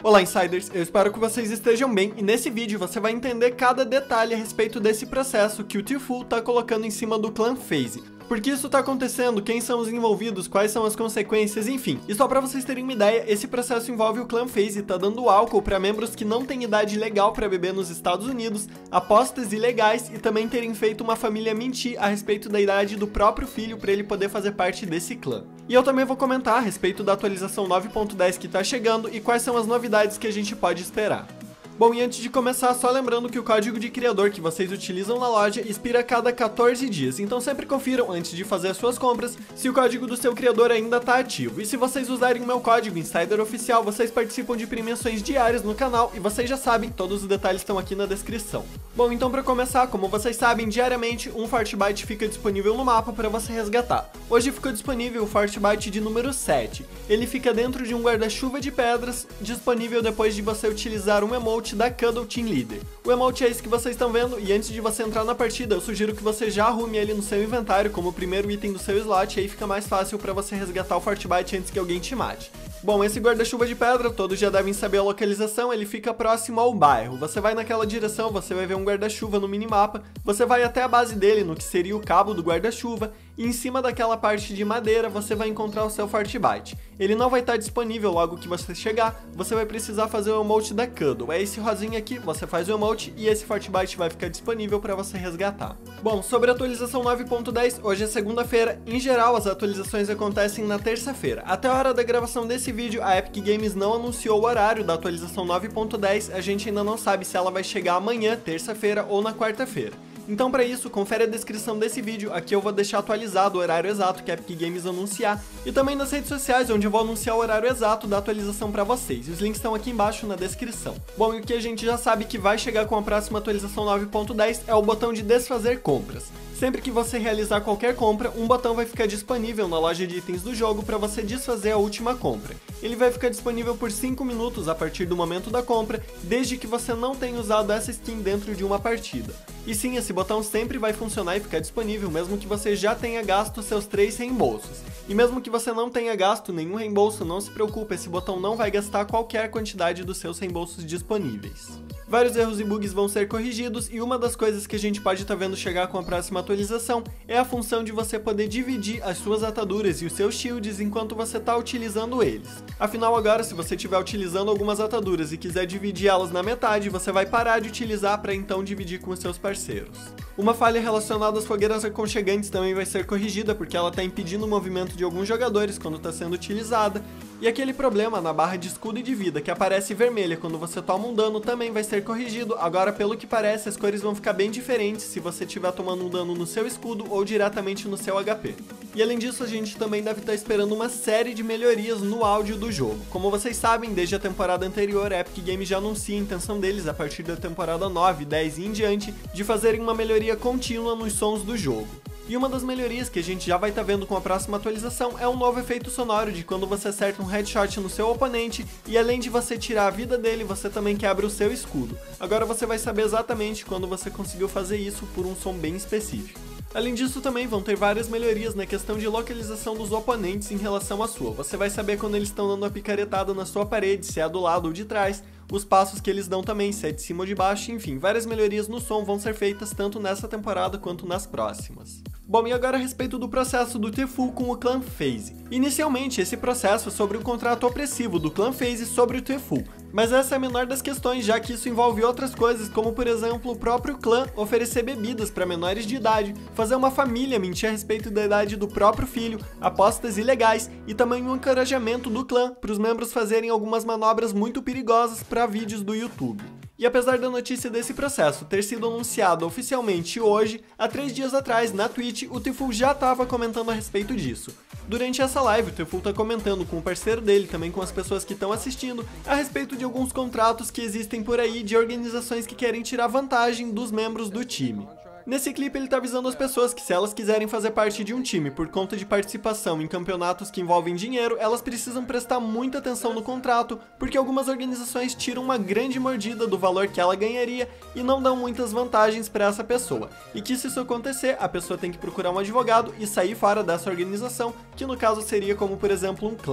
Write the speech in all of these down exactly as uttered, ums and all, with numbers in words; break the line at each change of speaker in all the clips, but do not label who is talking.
Olá Insiders, eu espero que vocês estejam bem e nesse vídeo você vai entender cada detalhe a respeito desse processo que o Tfue tá colocando em cima do clã FaZe. Por que isso tá acontecendo, quem são os envolvidos, quais são as consequências, enfim. E só pra vocês terem uma ideia, esse processo envolve o clã FaZe tá dando álcool pra membros que não têm idade legal pra beber nos Estados Unidos, apostas ilegais e também terem feito uma família mentir a respeito da idade do próprio filho pra ele poder fazer parte desse clã. E eu também vou comentar a respeito da atualização nove ponto dez que tá chegando e quais são as novidades que a gente pode esperar. Bom, e antes de começar, só lembrando que o código de criador que vocês utilizam na loja expira a cada quatorze dias, então sempre confiram antes de fazer as suas compras se o código do seu criador ainda está ativo. E se vocês usarem o meu código Insider Oficial, vocês participam de premiações diárias no canal e vocês já sabem, todos os detalhes estão aqui na descrição. Bom, então para começar, como vocês sabem, diariamente um Fortbyte fica disponível no mapa para você resgatar. Hoje ficou disponível o Fortbyte de número sete. Ele fica dentro de um guarda-chuva de pedras, disponível depois de você utilizar um emote da Cuddle Team Leader. O emote é esse que vocês estão vendo e antes de você entrar na partida eu sugiro que você já arrume ele no seu inventário como o primeiro item do seu slot, e aí fica mais fácil para você resgatar o Fortbyte antes que alguém te mate. Bom, esse guarda-chuva de pedra, todos já devem saber a localização, ele fica próximo ao bairro. Você vai naquela direção, você vai ver um guarda-chuva no minimapa, você vai até a base dele, no que seria o cabo do guarda-chuva, e em cima daquela parte de madeira você vai encontrar o seu Fortbyte. Ele não vai estar disponível logo que você chegar, você vai precisar fazer o emote da Cuddle. É esse rosinho aqui, você faz o emote e esse Fortbyte vai ficar disponível para você resgatar. Bom, sobre a atualização nove ponto dez, hoje é segunda-feira, em geral as atualizações acontecem na terça-feira. Até a hora da gravação desse vídeo, a Epic Games não anunciou o horário da atualização nove ponto dez, a gente ainda não sabe se ela vai chegar amanhã, terça-feira ou na quarta-feira. Então para isso, confere a descrição desse vídeo, aqui eu vou deixar atualizado o horário exato que a Epic Games anunciar, e também nas redes sociais, onde eu vou anunciar o horário exato da atualização para vocês, e os links estão aqui embaixo na descrição. Bom, e o que a gente já sabe que vai chegar com a próxima atualização nove ponto dez é o botão de desfazer compras. Sempre que você realizar qualquer compra, um botão vai ficar disponível na loja de itens do jogo para você desfazer a última compra. Ele vai ficar disponível por cinco minutos a partir do momento da compra, desde que você não tenha usado essa skin dentro de uma partida. E sim, esse botão sempre vai funcionar e ficar disponível, mesmo que você já tenha gasto seus três reembolsos. E mesmo que você não tenha gasto nenhum reembolso, não se preocupe, esse botão não vai gastar qualquer quantidade dos seus reembolsos disponíveis. Vários erros e bugs vão ser corrigidos e uma das coisas que a gente pode estar vendo chegar com a próxima atualização é a função de você poder dividir as suas ataduras e os seus shields enquanto você está utilizando eles. Afinal, agora, se você estiver utilizando algumas ataduras e quiser dividir elas na metade, você vai parar de utilizar para então dividir com os seus parceiros. Uma falha relacionada às fogueiras aconchegantes também vai ser corrigida porque ela está impedindo o movimento de alguns jogadores quando está sendo utilizada, e aquele problema na barra de escudo e de vida que aparece vermelha quando você toma um dano também vai ser corrigido. Agora, pelo que parece, as cores vão ficar bem diferentes se você estiver tomando um dano no seu escudo ou diretamente no seu H P. E além disso, a gente também deve estar esperando uma série de melhorias no áudio do jogo. Como vocês sabem, desde a temporada anterior, a Epic Games já anuncia a intenção deles, a partir da temporada nove, dez e em diante, de fazerem uma melhoria contínua nos sons do jogo. E uma das melhorias que a gente já vai estar vendo com a próxima atualização é um novo efeito sonoro de quando você acerta um headshot no seu oponente e além de você tirar a vida dele, você também quebra o seu escudo. Agora você vai saber exatamente quando você conseguiu fazer isso por um som bem específico. Além disso, também vão ter várias melhorias na questão de localização dos oponentes em relação à sua. Você vai saber quando eles estão dando a picaretada na sua parede, se é do lado ou de trás, os passos que eles dão também, se é de cima ou de baixo, enfim, várias melhorias no som vão ser feitas tanto nessa temporada quanto nas próximas. Bom, e agora a respeito do processo do Tfue com o clã FaZe. Inicialmente, esse processo é sobre o contrato opressivo do clã FaZe sobre o Tfue, mas essa é a menor das questões, já que isso envolve outras coisas, como por exemplo o próprio clã oferecer bebidas para menores de idade, fazer uma família mentir a respeito da idade do próprio filho, apostas ilegais e também um encorajamento do clã para os membros fazerem algumas manobras muito perigosas para vídeos do YouTube. E apesar da notícia desse processo ter sido anunciado oficialmente hoje, há três dias atrás, na Twitch, o Tfue já estava comentando a respeito disso. Durante essa live, o Tfue está comentando com o parceiro dele, também com as pessoas que estão assistindo, a respeito de alguns contratos que existem por aí de organizações que querem tirar vantagem dos membros do time. Nesse clipe ele tá avisando as pessoas que se elas quiserem fazer parte de um time por conta de participação em campeonatos que envolvem dinheiro, elas precisam prestar muita atenção no contrato, porque algumas organizações tiram uma grande mordida do valor que ela ganharia e não dão muitas vantagens para essa pessoa. E que se isso acontecer, a pessoa tem que procurar um advogado e sair fora dessa organização, que no caso seria como por exemplo um clã.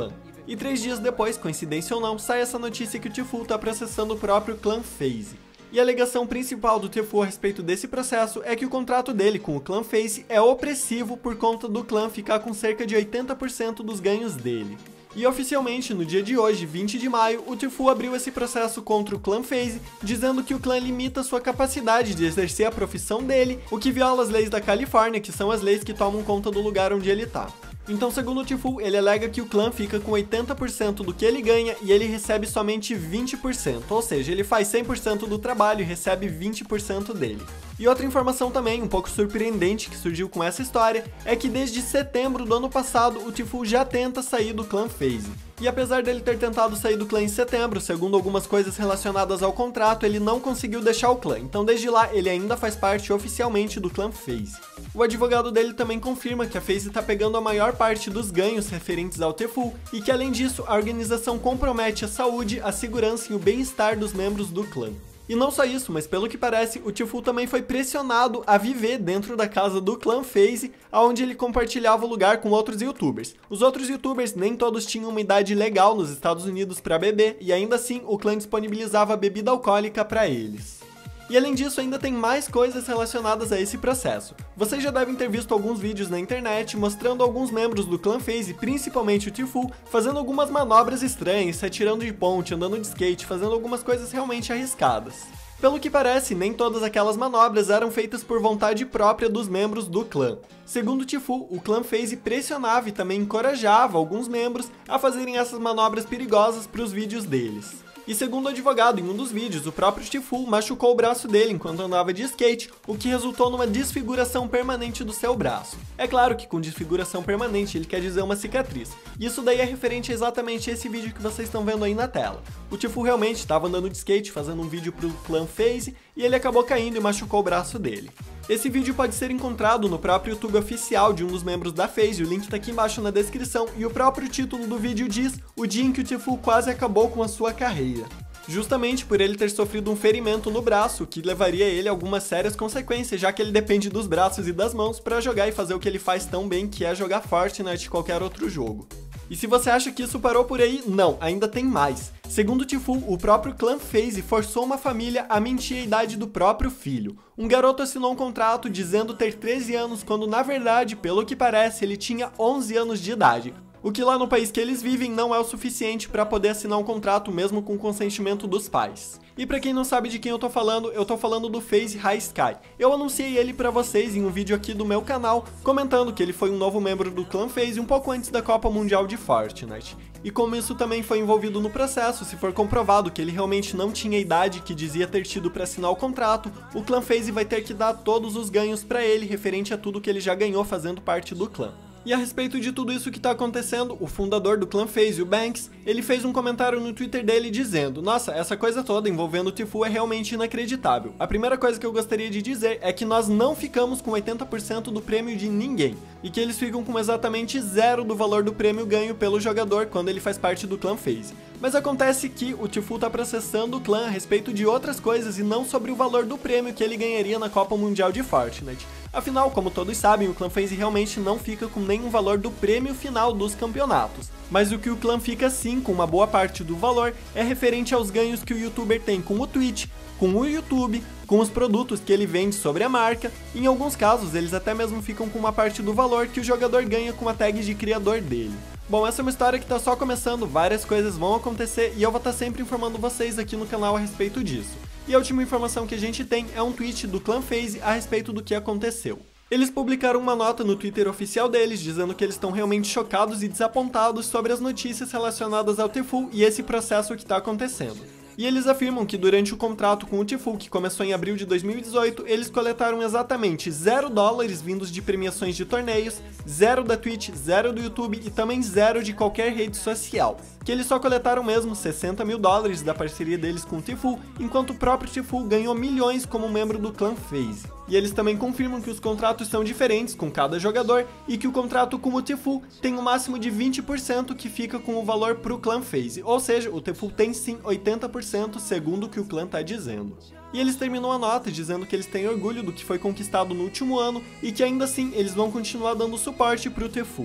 E três dias depois, coincidência ou não, sai essa notícia que o Tfue tá processando o próprio clã FaZe. E a alegação principal do Tfue a respeito desse processo é que o contrato dele com o clã FaZe é opressivo por conta do clã ficar com cerca de oitenta por cento dos ganhos dele. E oficialmente, no dia de hoje, vinte de maio, o Tfue abriu esse processo contra o clã FaZe, dizendo que o clã limita sua capacidade de exercer a profissão dele, o que viola as leis da Califórnia, que são as leis que tomam conta do lugar onde ele tá. Então, segundo o Tfue, ele alega que o clã fica com oitenta por cento do que ele ganha e ele recebe somente vinte por cento, ou seja, ele faz cem por cento do trabalho e recebe vinte por cento dele. E outra informação também, um pouco surpreendente, que surgiu com essa história, é que desde setembro do ano passado, o Tfue já tenta sair do clã FaZe. E apesar dele ter tentado sair do clã em setembro, segundo algumas coisas relacionadas ao contrato, ele não conseguiu deixar o clã, então desde lá ele ainda faz parte oficialmente do clã FaZe. O advogado dele também confirma que a FaZe está pegando a maior parte dos ganhos referentes ao Tfue e que além disso, a organização compromete a saúde, a segurança e o bem-estar dos membros do clã. E não só isso, mas pelo que parece, o Tfue também foi pressionado a viver dentro da casa do clã FaZe, onde ele compartilhava o lugar com outros youtubers. Os outros youtubers nem todos tinham uma idade legal nos Estados Unidos para beber, e ainda assim o clã disponibilizava bebida alcoólica para eles. E além disso, ainda tem mais coisas relacionadas a esse processo. Vocês já devem ter visto alguns vídeos na internet mostrando alguns membros do clã FaZe, principalmente o Tfue, fazendo algumas manobras estranhas, se atirando de ponte, andando de skate, fazendo algumas coisas realmente arriscadas. Pelo que parece, nem todas aquelas manobras eram feitas por vontade própria dos membros do clã. Segundo o Tfue, o clã FaZe pressionava e também encorajava alguns membros a fazerem essas manobras perigosas para os vídeos deles. E segundo o advogado, em um dos vídeos, o próprio Tfue machucou o braço dele enquanto andava de skate, o que resultou numa desfiguração permanente do seu braço. É claro que com desfiguração permanente ele quer dizer uma cicatriz. E isso daí é referente a exatamente esse vídeo que vocês estão vendo aí na tela. O Tfue realmente estava andando de skate, fazendo um vídeo pro clã FaZe, e ele acabou caindo e machucou o braço dele. Esse vídeo pode ser encontrado no próprio YouTube oficial de um dos membros da FaZe, o link tá aqui embaixo na descrição, e o próprio título do vídeo diz o dia em que o Tfue quase acabou com a sua carreira. Justamente por ele ter sofrido um ferimento no braço, que levaria ele a algumas sérias consequências, já que ele depende dos braços e das mãos para jogar e fazer o que ele faz tão bem, que é jogar Fortnite e qualquer outro jogo. E se você acha que isso parou por aí, não, ainda tem mais. Segundo o Tfue, o próprio clã FaZe forçou uma família a mentir a idade do próprio filho. Um garoto assinou um contrato dizendo ter treze anos, quando na verdade, pelo que parece, ele tinha onze anos de idade. O que lá no país que eles vivem não é o suficiente para poder assinar um contrato mesmo com o consentimento dos pais. E pra quem não sabe de quem eu tô falando, eu tô falando do FaZe High Sky. Eu anunciei ele pra vocês em um vídeo aqui do meu canal, comentando que ele foi um novo membro do clã FaZe um pouco antes da Copa Mundial de Fortnite. E como isso também foi envolvido no processo, se for comprovado que ele realmente não tinha a idade que dizia ter tido para assinar o contrato, o clã FaZe vai ter que dar todos os ganhos para ele referente a tudo que ele já ganhou fazendo parte do clã. E a respeito de tudo isso que tá acontecendo, o fundador do clã FaZe, o Banks, ele fez um comentário no Twitter dele dizendo: nossa, essa coisa toda envolvendo o Tfue é realmente inacreditável. A primeira coisa que eu gostaria de dizer é que nós não ficamos com oitenta por cento do prêmio de ninguém, e que eles ficam com exatamente zero do valor do prêmio ganho pelo jogador quando ele faz parte do clã FaZe. Mas acontece que o Tfue tá processando o clã a respeito de outras coisas e não sobre o valor do prêmio que ele ganharia na Copa Mundial de Fortnite. Afinal, como todos sabem, o clã FaZe realmente não fica com nenhum valor do prêmio final dos campeonatos. Mas o que o clã fica sim com uma boa parte do valor é referente aos ganhos que o youtuber tem com o Twitch, com o YouTube, com os produtos que ele vende sobre a marca, e em alguns casos eles até mesmo ficam com uma parte do valor que o jogador ganha com a tag de criador dele. Bom, essa é uma história que tá só começando, várias coisas vão acontecer e eu vou estar sempre informando vocês aqui no canal a respeito disso. E a última informação que a gente tem é um tweet do clã FaZe a respeito do que aconteceu. Eles publicaram uma nota no Twitter oficial deles, dizendo que eles estão realmente chocados e desapontados sobre as notícias relacionadas ao Tfue e esse processo que está acontecendo. E eles afirmam que durante o contrato com o Tfue, que começou em abril de dois mil e dezoito, eles coletaram exatamente zero dólares vindos de premiações de torneios, zero da Twitch, zero do YouTube e também zero de qualquer rede social. Que eles só coletaram mesmo sessenta mil dólares da parceria deles com o Tfue, enquanto o próprio Tfue ganhou milhões como membro do clã FaZe. E eles também confirmam que os contratos são diferentes com cada jogador e que o contrato com o Tfue tem um máximo de vinte por cento que fica com o valor para o clã FaZe, ou seja, o Tfue tem sim oitenta por cento segundo o que o clã está dizendo. E eles terminam a nota dizendo que eles têm orgulho do que foi conquistado no último ano e que ainda assim eles vão continuar dando suporte para o Tfue.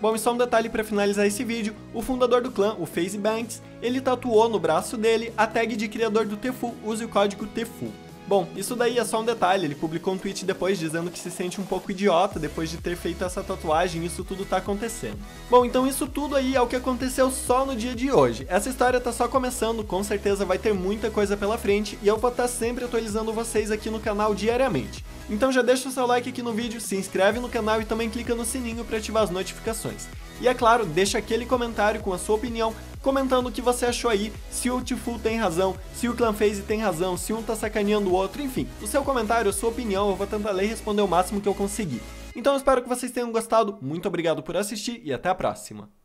Bom, e só um detalhe para finalizar esse vídeo, o fundador do clã, o FaZe Banks, ele tatuou no braço dele a tag de criador do Tfue, use o código Tfue. Bom, isso daí é só um detalhe, ele publicou um tweet depois dizendo que se sente um pouco idiota depois de ter feito essa tatuagem, isso tudo tá acontecendo. Bom, então isso tudo aí é o que aconteceu só no dia de hoje. Essa história tá só começando, com certeza vai ter muita coisa pela frente e eu vou estar sempre atualizando vocês aqui no canal diariamente. Então já deixa o seu like aqui no vídeo, se inscreve no canal e também clica no sininho para ativar as notificações. E é claro, deixa aquele comentário com a sua opinião, comentando o que você achou aí, se o Tfue tem razão, se o Clan FaZe tem razão, se um tá sacaneando o outro, enfim. O seu comentário, a sua opinião, eu vou tentar ler e responder o máximo que eu conseguir. Então eu espero que vocês tenham gostado, muito obrigado por assistir e até a próxima.